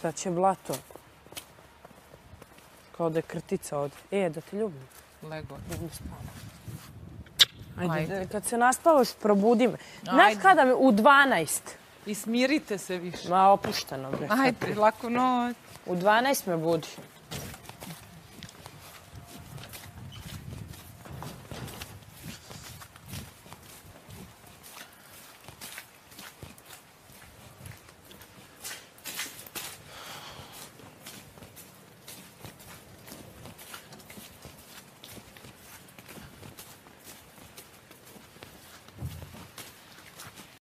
Sad će blato. Kao da je krtica ovdje. Da te ljubim. Lego. Idem spavati. Ajde, kad se naspavaš, probudi me. Znaš kada me? U 12. I smirite se više. Ma, opušteno, bre. Ajde, laku noć. U 12 me budi.